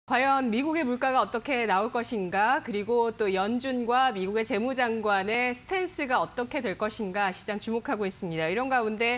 과연 미국의 물가가 어떻게 나올 것인가, 그리고 또 연준과 미국의 재무장관의 스탠스가 어떻게 될 것인가 시장 주목하고 있습니다. 이런 가운데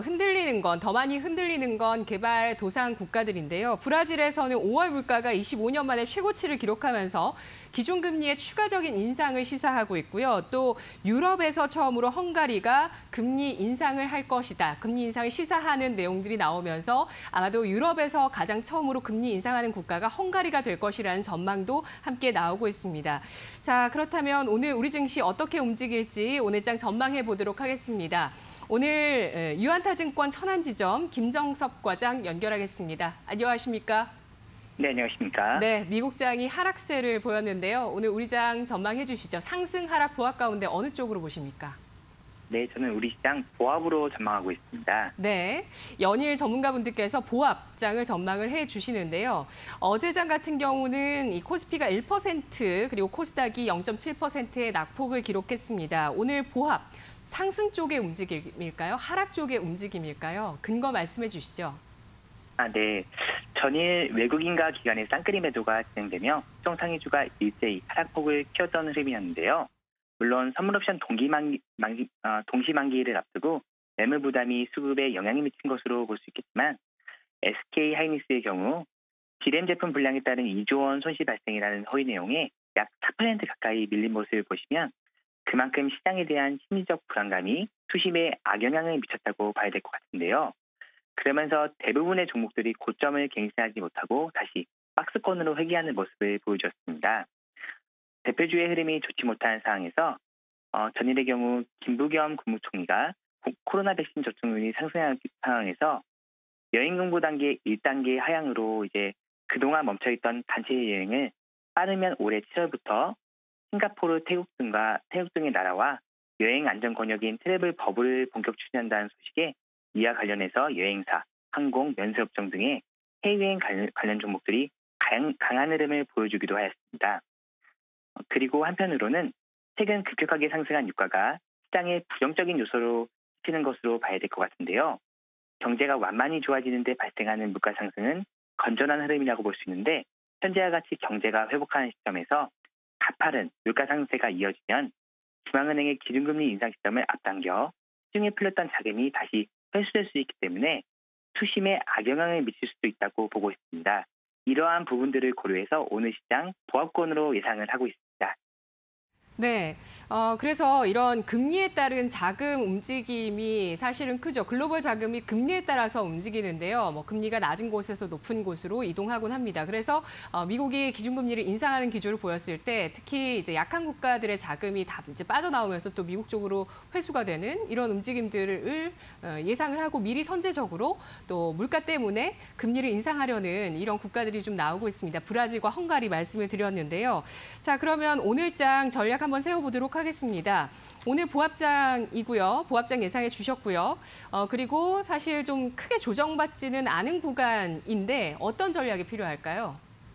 더 많이 흔들리는 건 개발도상 국가들인데요. 브라질에서는 5월 물가가 25년 만에 최고치를 기록하면서 기준금리의 추가적인 인상을 시사하고 있고요. 또 유럽에서 처음으로 헝가리가 금리 인상을 할 것이다. 금리 인상을 시사하는 내용들이 나오면서 아마도 유럽에서 가장 처음으로 금리 인상하는 국가가 헝가리가 될 것이라는 전망도 함께 나오고 있습니다. 자, 그렇다면 오늘 우리 증시 어떻게 움직일지 오늘장 전망해 보도록 하겠습니다. 오늘 유한타증권 천안지점 김정섭 과장 연결하겠습니다. 안녕하십니까? 네, 안녕하십니까? 네, 미국장이 하락세를 보였는데요. 오늘 우리 장 전망해 주시죠. 상승, 하락, 보합 가운데 어느 쪽으로 보십니까? 네, 저는 우리 시장 보합으로 전망하고 있습니다. 네, 연일 전문가분들께서 보합장을 전망을 해 주시는데요. 어제장 같은 경우는 이 코스피가 1% 그리고 코스닥이 0.7%의 낙폭을 기록했습니다. 오늘 보합, 상승 쪽의 움직임일까요? 하락 쪽의 움직임일까요? 근거 말씀해 주시죠. 네. 전일 외국인과 기관의 쌍끌이 매도가 진행되며 시종상위주가 일제히 하락폭을 키웠던 흐름이었는데요. 물론 선물옵션 동시만기일을 앞두고 매물 부담이 수급에 영향이 미친 것으로 볼 수 있겠지만 SK 하이닉스의 경우 디램 제품 불량에 따른 2조 원 손실 발생이라는 허위 내용에 약 4% 가까이 밀린 모습을 보시면 그만큼 시장에 대한 심리적 불안감이 투심에 악영향을 미쳤다고 봐야 될 것 같은데요. 그러면서 대부분의 종목들이 고점을 갱신하지 못하고 다시 박스권으로 회귀하는 모습을 보여주었습니다. 대표주의 흐름이 좋지 못한 상황에서 전일의 경우 김부겸 국무총리가 코로나 백신 접종률이 상승하는 상황에서 여행 공부 단계 1단계 하향으로 이제 그동안 멈춰있던 단체 여행을 빠르면 올해 7월부터 싱가포르, 태국 등의 나라와 여행 안전 권역인 트래블 버블을 본격 추진한다는 소식에 이와 관련해서 여행사, 항공, 면세업종 등의 해외여행 관련 종목들이 강한 흐름을 보여주기도 하였습니다. 그리고 한편으로는 최근 급격하게 상승한 유가가 시장의 부정적인 요소로 찍히는 것으로 봐야 될 것 같은데요. 경제가 완만히 좋아지는 데 발생하는 물가 상승은 건전한 흐름이라고 볼 수 있는데 현재와 같이 경제가 회복하는 시점에서 가파른 물가 상승세가 이어지면 중앙은행의 기준금리 인상 시점을 앞당겨 시중에 풀렸던 자금이 다시 회수될 수 있기 때문에 투심에 악영향을 미칠 수도 있다고 보고 있습니다. 이러한 부분들을 고려해서 오늘 시장 보합권으로 예상을 하고 있습니다. 네, 그래서 이런 금리에 따른 자금 움직임이 사실은 크죠. 글로벌 자금이 금리에 따라서 움직이는데요. 뭐 금리가 낮은 곳에서 높은 곳으로 이동하곤 합니다. 그래서 미국이 기준금리를 인상하는 기조를 보였을 때 특히 이제 약한 국가들의 자금이 다 이제 빠져나오면서 또 미국 쪽으로 회수가 되는 이런 움직임들을 예상을 하고 미리 선제적으로 또 물가 때문에 금리를 인상하려는 이런 국가들이 좀 나오고 있습니다. 브라질과 헝가리 말씀을 드렸는데요. 자, 그러면 오늘장 전략 한번 세워보도록 하겠습니다. 오늘 보합장이고요. 보합장 예상해 주셨고요. 그리고 사실 좀 크게 조정받지는 않은 구간인데 어떤 전략이 필요할까요?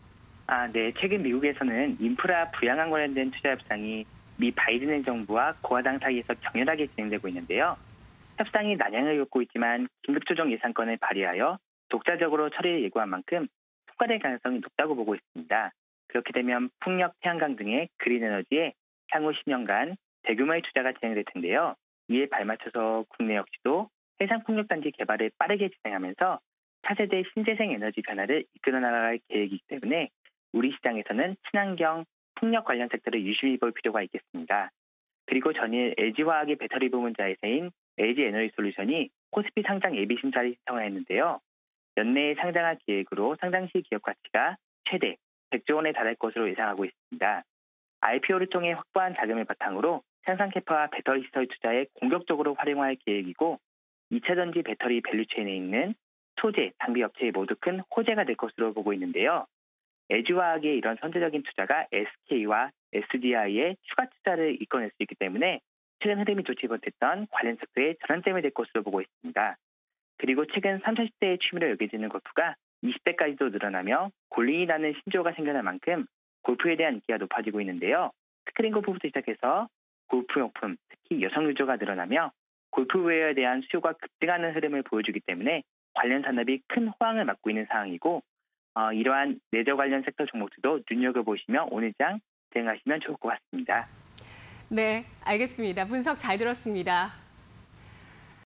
네. 최근 미국에서는 인프라 부양과 관련된 투자 협상이 미 바이든 행정부와 공화당 사이에서 격렬하게 진행되고 있는데요. 협상이 난항을 겪고 있지만 긴급조정 예산권을 발의하여 독자적으로 처리를 예고한 만큼 통과될 가능성이 높다고 보고 있습니다. 그렇게 되면 풍력, 태양광 등의 그린 에너지에 향후 10년간 대규모의 투자가 진행될 텐데요. 이에 발맞춰서 국내 역시도 해상풍력단지 개발을 빠르게 진행하면서 차세대 신재생 에너지 변화를 이끌어 나갈 계획이기 때문에 우리 시장에서는 친환경, 풍력 관련 섹터를 유심히 볼 필요가 있겠습니다. 그리고 전일 LG화학의 배터리 부문 자회사인 LG에너지솔루션이 코스피 상장 예비 심사를 신청을 했는데요. 연내에 상장할 계획으로 상장 시 기업 가치가 최대 100조 원에 달할 것으로 예상하고 있습니다. IPO를 통해 확보한 자금을 바탕으로 생산 캐파와 배터리 시설 투자에 공격적으로 활용할 계획이고 2차 전지 배터리 밸류체인에 있는 소재, 장비 업체에 모두 큰 호재가 될 것으로 보고 있는데요. LG화학의 이런 선제적인 투자가 SK와 SDI의 추가 투자를 이끌어낼 수 있기 때문에 최근 흐름이 좋지 못했던 관련 섹터의 전환점이 될 것으로 보고 있습니다. 그리고 최근 30, 40대의 취미로 여겨지는 골프가 20대까지도 늘어나며 골린이 나는 신조어가 생겨날 만큼 골프에 대한 인기가 높아지고 있는데요. 스크린 골프부터 시작해서 골프용품, 특히 여성 유저가 늘어나며 골프웨어에 대한 수요가 급증하는 흐름을 보여주기 때문에 관련 산업이 큰 호황을 맞고 있는 상황이고 이러한 레저 관련 섹터 종목들도 눈여겨보시며 오늘 장 대응하시면 좋을 것 같습니다. 네, 알겠습니다. 분석 잘 들었습니다.